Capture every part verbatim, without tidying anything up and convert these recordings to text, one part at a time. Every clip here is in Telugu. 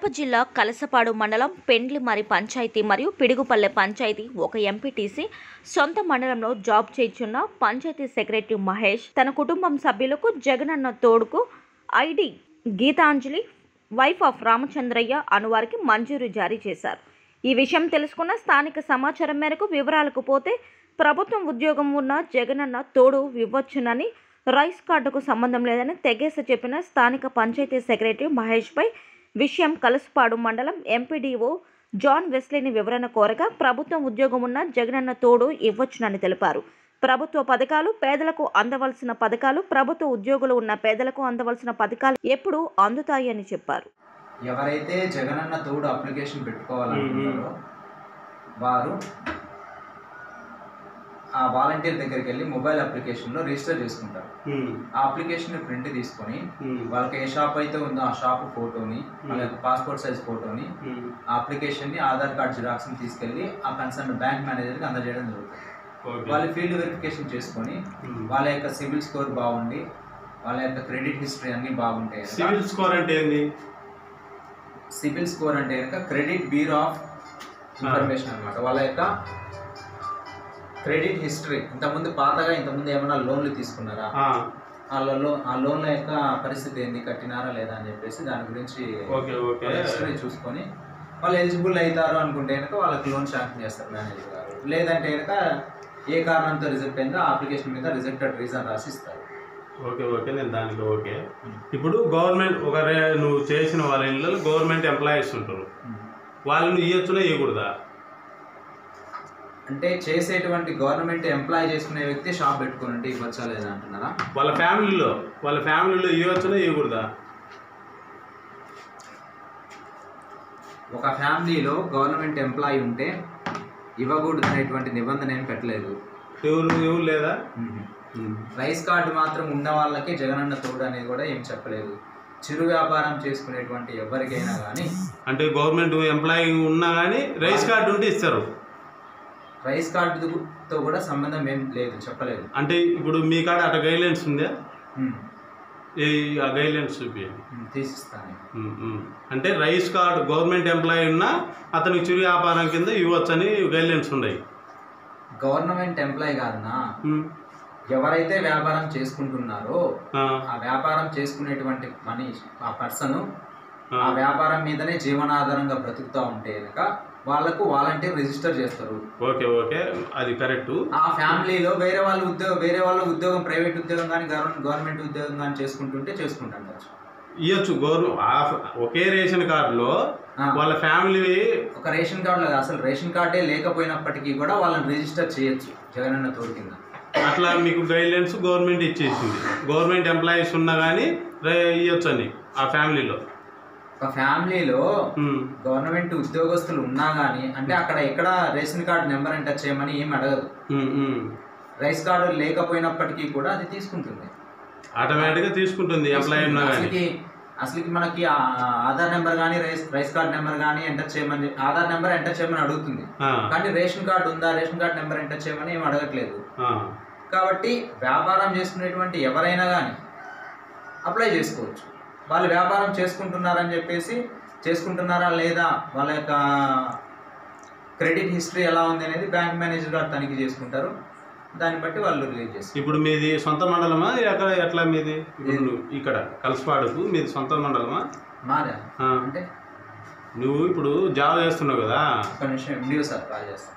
జిల్లా కలసపాడు మండలం పెండ్లిమరి పంచాయతీ మరియు పిడుగుపల్లె పంచాయతీ ఒక ఎంపీటీసీ సొంత మండలంలో జాబ్ చేస్తున్న పంచాయతీ సెక్రటరీ మహేష్ తన కుటుంబం సభ్యులకు జగనన్న తోడుకు ID Geetanjali wife of Ramachandraiah అనువారికి మంజూరు జారీ చేశారు. ఈ విషయం తెలుసుకున్న స్థానిక సమాచారం మేరకు వివరాలకు పోతే ప్రభుత్వం ఉద్యోగం ఉన్న జగనన్న తోడు ఇవ్వచ్చునని, రైస్ కార్డుకు సంబంధం లేదని తెగేస చెప్పిన స్థానిక పంచాయతీ సెక్రటరీ మహేష్పై విషయం కలసపాడు మండలం ఎంపీడీఓ జాన్ వెస్లీని వివరణ కోరగా ప్రభుత్వం ఉద్యోగం ఉన్న జగనన్న తోడు ఇవ్వచ్చునని తెలిపారు. ప్రభుత్వ పథకాలు పేదలకు అందవలసిన పథకాలు ప్రభుత్వ ఉద్యోగులు ఉన్న పేదలకు అందవలసిన పథకాలు ఎప్పుడు అందుతాయని చెప్పారు. ఎవరైతే జగనన్న తోడు అప్లికేషన్ పెట్టుకోవాలనుకుంటారో వారు ఆ వాలంటీర్ దగ్గరికి వెళ్ళి మొబైల్ అప్లికేషన్లో రిజిస్టర్ చేసుకుంటారు. ఆ అప్లికేషన్ ప్రింట్ తీసుకొని వాళ్ళకి ఏ షాప్ అయితే ఉందో ఆ షాప్ ఫోటోని, వాళ్ళ పాస్పోర్ట్ సైజ్ ఫోటోని, ఆ అప్లికేషన్ని, ఆధార్ కార్డ్ జిరాక్స్ని తీసుకెళ్ళి ఆ కన్సర్న్ బ్యాంక్ మేనేజర్కి అందజేయడం జరుగుతుంది. వాళ్ళు ఫీల్డ్ వెరిఫికేషన్ చేసుకొని వాళ్ళ యొక్క సిబిల్ స్కోర్ బాగుండి వాళ్ళ యొక్క క్రెడిట్ హిస్టరీ అన్నీ బాగుంటాయి. సిబిల్ స్కోర్ అంటే ఏంది? సిబిల్ స్కోర్ అంటే కనుక క్రెడిట్ బ్యూరో ఆఫ్ ఇన్ఫర్మేషన్ అనమాట. వాళ్ళ యొక్క క్రెడిట్ హిస్టరీ, ఇంతకుముందు పాతగా ఇంతకుముందు ఏమైనా లోన్లు తీసుకున్నారా, ఆ లోన్ ఆ లోన్ల యొక్క పరిస్థితి ఏంది, కట్టినారా లేదా అని చెప్పేసి దాని గురించి హిస్టరీ చూసుకొని వాళ్ళు ఎలిజిబుల్ అవుతారు అనుకుంటే కనుక వాళ్ళకి లోన్ శాంక్షన్ చేస్తారు మేనేజర్ గారు. లేదంటే కనుక ఏ కారణంతో రిజెక్ట్ అయిందో ఆ అప్లికేషన్ మీద రిజెక్టెడ్ రీజన్ రాసిస్తారు. ఓకే ఓకే నేను దానికి ఓకే. ఇప్పుడు గవర్నమెంట్ ఒక నువ్వు చేసిన వాళ్ళ ఇళ్ళలో గవర్నమెంట్ ఎంప్లాయీస్ ఉంటారు, వాళ్ళని ఇవ్వచ్చునా ఇవ్వకూడదా? అంటే చేసేటువంటి గవర్నమెంట్ ఎంప్లాయ్ చేసుకునే వ్యక్తి షాప్ పెట్టుకుని ఇవ్వచ్చా లేదా అంటున్నారా? వాళ్ళ ఫ్యామిలీలో వాళ్ళ ఫ్యామిలీలో ఇవ్వచ్చునా ఇవ్వకూడదా? ఒక ఫ్యామిలీలో గవర్నమెంట్ ఎంప్లాయ్ ఉంటే ఇవ్వకూడదు అనేటువంటి నిబంధన ఏం పెట్టలేదు. ఎవరు ఎవరు లేదా? రైస్ కార్డు మాత్రం ఉన్న వాళ్ళకే జగనన్న తోడు అనేది కూడా ఏం చెప్పలేదు. చిరు వ్యాపారం చేసుకునేటువంటి ఎవరికైనా కానీ, అంటే గవర్నమెంట్ ఎంప్లాయీ ఉన్నా కానీ రైస్ కార్డు ఉంటే ఇస్తారు. రైస్ కార్డుతో కూడా సంబంధం ఏం లేదు, చెప్పలేదు. అంటే ఇప్పుడు మీ కాడ అట్లా గైడ్లైన్స్ ఉందా? ఆ గైడ్లైన్స్ చూపించండి, తీసిస్తాను. అంటే రైస్ కార్డు గవర్నమెంట్ ఎంప్లాయీ ఉన్నా అతనికి చిరు వ్యాపారం కింద ఇవ్వచ్చని గైడ్లైన్స్ ఉన్నాయి. గవర్నమెంట్ ఎంప్లాయీ కాదన్నా, ఎవరైతే వ్యాపారం చేసుకుంటున్నారో ఆ వ్యాపారం చేసుకునేటువంటి మనిషి ఆ పర్సన్ ఆ వ్యాపారం మీదనే జీవనాధారంగా బ్రతుకుతూ ఉంటే కనుక వాళ్ళకు వాలంటీర్ రిజిస్టర్ చేస్తారు. ఓకే ఓకే అది కరెక్ట్. ఆ ఫ్యామిలీలో వేరే వాళ్ళ ఉద్యోగం వేరే వాళ్ళ ఉద్యోగం ప్రైవేట్ ఉద్యోగం కానీ గవర్నమెంట్ ఉద్యోగం కానీ చేసుకుంటుంటే చేసుకుంటారు, ఇవ్వచ్చు. గవర్నమెంట్ ఒకే రేషన్ కార్డులో వాళ్ళ ఫ్యామిలీ ఒక రేషన్ కార్డులో అసలు రేషన్ కార్డే లేకపోయినప్పటికీ కూడా వాళ్ళని రిజిస్టర్ చేయొచ్చు జగనన్న తోడు కింద. అట్లా మీకు గైడ్లైన్స్ గవర్నమెంట్ ఇచ్చేసింది. గవర్నమెంట్ ఎంప్లాయీస్ ఉన్నా కానీ ఇవ్వచ్చు అని ఆ ఫ్యామిలీలో. ఒక ఫ్యామిలీలో గవర్నమెంట్ ఉద్యోగస్తులు ఉన్నా కానీ అంటే అక్కడ ఎక్కడ రేషన్ కార్డు నెంబర్ ఎంటర్ చేయమని ఏం అడగదు. రైస్ కార్డు లేకపోయినప్పటికీ కూడా అది తీసుకుంటుంది, ఆటోమేటిక్గా తీసుకుంటుంది ఎంప్లాయీ ఉన్నా కానీ. అసలుకి అసలుకి మనకి ఆధార్ నెంబర్ కానీ రైస్ రైస్ కార్డ్ నెంబర్ కానీ ఎంటర్ చేయమని, ఆధార్ నెంబర్ ఎంటర్ చేయమని అడుగుతుంది కానీ రేషన్ కార్డు ఉందా రేషన్ కార్డు నెంబర్ ఎంటర్ చేయమని ఏం అడగట్లేదు. కాబట్టి వ్యాపారం చేసుకునేటువంటి ఎవరైనా కానీ అప్లై చేసుకోవచ్చు. వాళ్ళు వ్యాపారం చేసుకుంటున్నారని చెప్పేసి చేసుకుంటున్నారా లేదా, వాళ్ళ యొక్క క్రెడిట్ హిస్టరీ ఎలా ఉంది అనేది బ్యాంక్ మేనేజర్ గారు తనిఖీ చేసుకుంటారు. దాన్ని బట్టి వాళ్ళు రిలీజ్ చేస్తారు. ఇప్పుడు మీది సొంత మండలమా ఎక్కడ ఎట్లా మీది? ఇక్కడ కలసపాడుకు మీది సొంత మండలమా? మాదా అంటే నువ్వు ఇప్పుడు జాబ్ చేస్తున్నావు కదా, ఒక నిమిషం ఎండియో సార్ కాల్ చేస్తాను.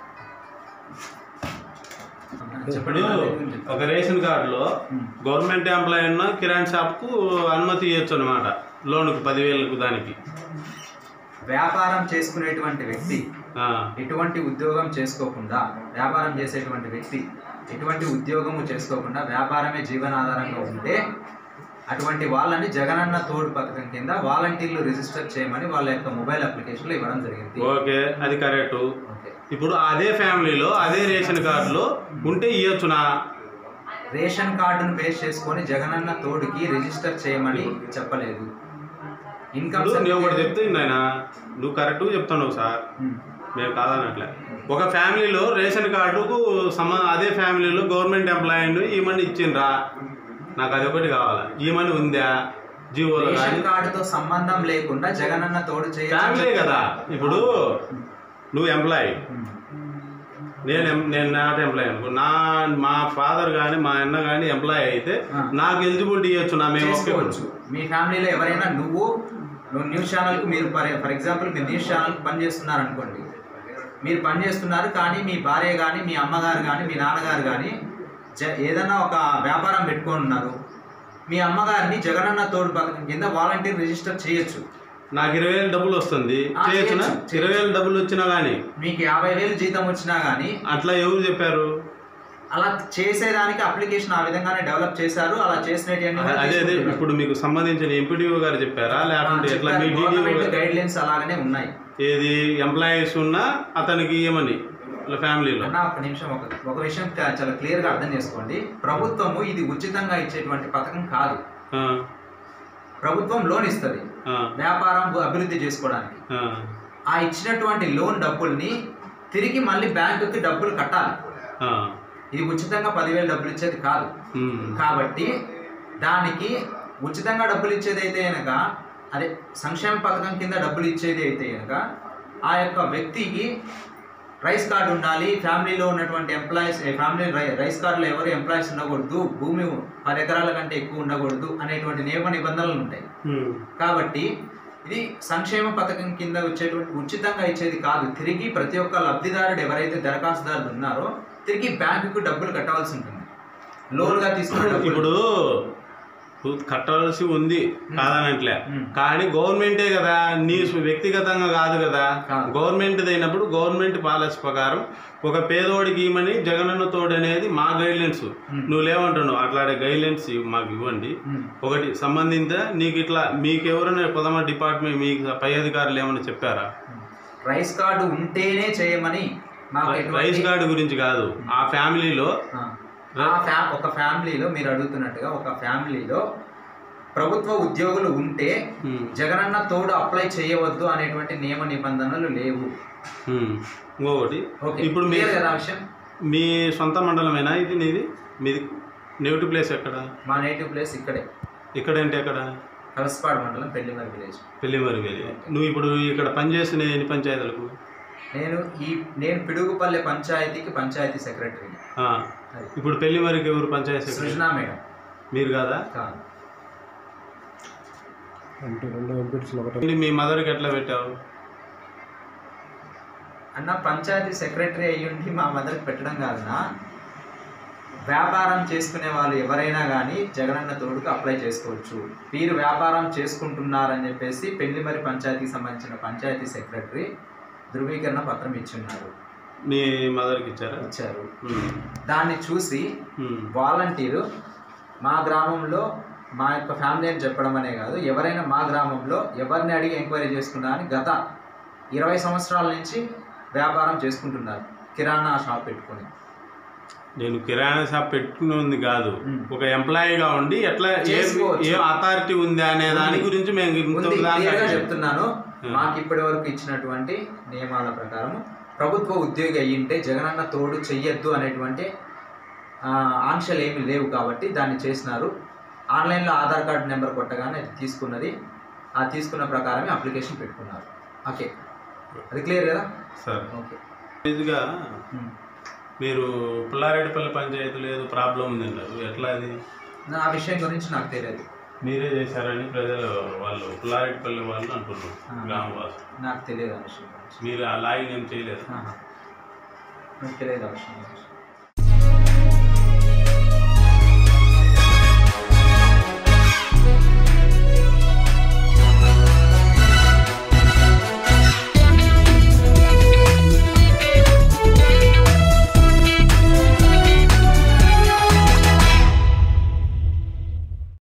ఇప్పుడు ఒక రేషన్ కార్డులో గవర్నమెంట్ ఎంప్లాయీ ఉన్న కిరాణా షాప్కు అనుమతి ఇవ్వచ్చు అనమాట, లోనుకు పదివేలకు. దానికి వ్యాపారం చేసుకునేటువంటి వ్యక్తి ఎటువంటి ఉద్యోగం చేసుకోకుండా వ్యాపారం చేసేటువంటి వ్యక్తి ఎటువంటి ఉద్యోగము చేసుకోకుండా వ్యాపారమే జీవనాధారంగా ఉంటే అటువంటి వాళ్ళని జగనన్న తోడు పథకం కింద వాలంటీర్లు రిజిస్టర్ చేయమని వాళ్ళ యొక్క మొబైల్ అప్లికేషన్లో ఇవ్వడం జరిగింది. ఓకే అది కరెక్ట్. ఇప్పుడు అదే ఫ్యామిలీలో అదే రేషన్ కార్డులో ఉంటే ఇవ్వచ్చునా? రేషన్ కార్డును బేస్ చేసుకొని జగనన్న తోడుకి రిజిస్టర్ చేయమని చెప్పలేదు. ఇన్కమ్ నువ్వు ఒకటి చెప్తే నాయన నువ్వు కరెక్ట్గా చెప్తున్నావు సార్, మేము కాదనట్లే. ఒక ఫ్యామిలీలో రేషన్ కార్డుకు సంబంధ అదే ఫ్యామిలీలో గవర్నమెంట్ ఎంప్లాయీ ఈమని ఇచ్చిండ్రా, నాకు అది ఒకటి కావాలా, ఈమని ఉందా జీవోలు రేషన్ కార్డుతో సంబంధం లేకుండా జగనన్న తోడు ఫ్యామిలీ కదా. ఇప్పుడు నువ్వు ఎంప్లాయీ, నేను నేను నాట్ ఎంప్లాయీ అనుకో, నా మా ఫాదర్ కానీ మా అన్న కానీ ఎంప్లాయీ అయితే నాకు ఎలిజిబిలిటీ ఇవ్వచ్చు, నా మేము చేసుకోవచ్చు. మీ ఫ్యామిలీలో ఎవరైనా నువ్వు నువ్వు న్యూస్ ఛానల్కి మీరు ఫర్ ఎగ్జాంపుల్ మీరు న్యూస్ ఛానల్కి పని చేస్తున్నారు అనుకోండి, మీరు పని చేస్తున్నారు కానీ మీ భార్య కానీ మీ అమ్మగారు కానీ మీ నాన్నగారు కానీ జ ఏదైనా ఒక వ్యాపారం పెట్టుకొని ఉన్నారు, మీ అమ్మగారిని జగనన్న తోడు పథకం కింద వాలంటీర్ రిజిస్టర్ చేయొచ్చు. నాకు ఇరవై వేలు డబ్బులు వస్తుంది చేయొచ్చునా? ఇరవై వేలు డబ్బులు వచ్చినా కానీ మీకు యాభై వేలు జీతం వచ్చినా కానీ అట్లా ఎవరు చెప్పారు? అలా చేసేదానికి అప్లికేషన్ ఆ విధంగానే డెవలప్ చేశారు. అలా చేసినట్టు అదే అదే ఇప్పుడు మీకు సంబంధించిన ఎంపీడీఓ గారు చెప్పారా లేకుంటే ఎట్లా? గైడ్ లైన్స్ అలాగనే ఉన్నాయి. ఏది ఎంప్లాయీస్ ఉన్నా అతనికి ఏమని ఫ్యామిలీలో? అన్న ఒక నిమిషం, ఒక ఒక విషయం చాలా క్లియర్ గా అర్థం చేసుకోండి. ప్రభుత్వము ఇది ఉచితంగా ఇచ్చేటువంటి పథకం కాదు. ప్రభుత్వం లోన్ ఇస్తుంది వ్యాపారం అభివృద్ధి చేసుకోవడానికి. ఆ ఇచ్చినటువంటి లోన్ డబ్బుల్ని తిరిగి మళ్ళీ బ్యాంకుకి డబ్బులు కట్టాలి. ఇది ఉచితంగా పదివేలు డబ్బులు ఇచ్చేది కాదు. కాబట్టి దానికి ఉచితంగా డబ్బులు ఇచ్చేది అయితే కనుక, అదే సంక్షేమ పథకం కింద డబ్బులు ఇచ్చేది అయితే కనుక ఆ యొక్క వ్యక్తికి రైస్ కార్డు ఉండాలి. ఫ్యామిలీలో ఉన్నటువంటి ఎంప్లాయీస్ ఫ్యామిలీ రైస్ కార్డులో ఎవరు ఎంప్లాయీస్ ఉండకూడదు, భూమి పది ఎకరాల కంటే ఎక్కువ ఉండకూడదు అనేటువంటి నియమ నిబంధనలు ఉంటాయి. కాబట్టి ఇది సంక్షేమ పథకం కింద వచ్చేటువంటి ఉచితంగా ఇచ్చేది కాదు. తిరిగి ప్రతి ఒక్క లబ్ధిదారుడు ఎవరైతే దరఖాస్తుదారులు ఉన్నారో తిరిగి బ్యాంకుకు డబ్బులు కట్టవలసి ఉంటుంది. లోన్గా తీసుకున్న ఇప్పుడు కట్టాల్సి ఉంది కాదనట్లే, కానీ గవర్నమెంటే కదా, నీ వ్యక్తిగతంగా కాదు కదా. గవర్నమెంట్ అయినప్పుడు గవర్నమెంట్ పాలసీ ప్రకారం ఒక పేదోడికి ఇవ్వమని జగనన్న తోడు అనేది మా గైడ్లైన్స్. నువ్వు లేవంటున్నావు అట్లాంటి గైడ్లైన్స్ మాకు ఇవ్వండి. ఒకటి సంబంధిత నీకు ఇట్లా మీకు ఎవరైనా ప్రథమ డిపార్ట్మెంట్ మీకు పై అధికారులు ఏమైనా చెప్పారా? రైస్ కార్డు ఉంటేనే చేయమని. రైస్ కార్డు గురించి కాదు, ఆ ఫ్యామిలీలో ఒక ఫ్యామిలీలో మీరు అడుగుతున్నట్టుగా ఒక ఫ్యామిలీలో ప్రభుత్వ ఉద్యోగులు ఉంటే జగనన్న తోడు అప్లై చేయవద్దు అనేటువంటి నియమ నిబంధనలు లేవు. ఇంకొకటి ఇప్పుడు విషయం, మీ సొంత మండలమేనా ఇది? నీది మీది నేటివ్ ప్లేస్ ఎక్కడ? మా నేటివ్ ప్లేస్ ఇక్కడే. ఇక్కడ అంటే ఎక్కడ? కలసపాడు మండలం, పెళ్లిమరి విలేజ్. పెళ్లిమరి విలేజ్. నువ్వు ఇప్పుడు ఇక్కడ పనిచేస్తున్న ఎన్ని పంచాయతీలకు? నేను ఈ నేను పిడుగుపల్లె పంచాయతీకి పంచాయతీ సెక్రటరీ. ఇప్పుడు పెళ్లిమరికి ఎవరు పంచాయతీ సెక్రటరీ? సృజనా మేడం. మీరు కాదా? కాదు. మీ మదర్కి ఎట్లా పెట్టావు అన్న? పంచాయతీ సెక్రటరీ అయ్యుండి మా మదర్కి పెట్టడం కాదన్నా, వ్యాపారం చేసుకునే వాళ్ళు ఎవరైనా కానీ జగనన్న తోడుకు అప్లై చేసుకోవచ్చు. వీరు వ్యాపారం చేసుకుంటున్నారని చెప్పేసి పెళ్లిమరి పంచాయతీకి సంబంధించిన పంచాయతీ సెక్రటరీ ధృవీకరణ పత్రం ఇచ్చున్నారు. మీ మదర్కి ఇచ్చారా? ఇచ్చారు. దాన్ని చూసి వాలంటీరు మా గ్రామంలో మా యొక్క ఫ్యామిలీ అని చెప్పడం అనే కాదు, ఎవరైనా మా గ్రామంలో ఎవరిని అడిగి ఎంక్వైరీ చేసుకున్నా అని గత ఇరవై సంవత్సరాల నుంచి వ్యాపారం చేసుకుంటున్నారు కిరాణా షాప్ పెట్టుకొని. నేను కిరాణా షాప్ పెట్టుకుని కాదు, ఒక ఎంప్లాయీగా ఉండి ఎట్లా ఏ అథారిటీ ఉందా అనే దాని గురించి మేము చెప్తున్నాను. మాకు ఇప్పటి వరకు ఇచ్చినటువంటి నియమాల ప్రకారం ప్రభుత్వ ఉద్యోగి అయ్యింటే జగనన్న తోడు చెయ్యొద్దు అనేటువంటి ఆంక్షలు ఏమీ లేవు కాబట్టి దాన్ని చేసినారు. ఆన్లైన్లో ఆధార్ కార్డు నెంబర్ కొట్టగానే అది తీసుకున్నది, ఆ తీసుకున్న ప్రకారమే అప్లికేషన్ పెట్టుకున్నారు. ఓకే, అది క్లియర్ కదా సార్? ఓకే. ఇదిగా మీరు పుల్లారెడ్డిపల్లి పంచాయతీలో ఏదో ప్రాబ్లం ఉందన్నారు, ఎట్లా అది? ఆ విషయం గురించి నాకు తెలియదు. మీరే చేశారని ప్రజలు వాళ్ళు పుల్లారెడ్డిపల్లి వాళ్ళు అంటున్నారు, గ్రామవాసులు. నాకు తెలియదు ఆ విషయం. మీరు ఆ లాగిన్ ఏం చేయలేదు? నాకు తెలియదు ఆ విషయం.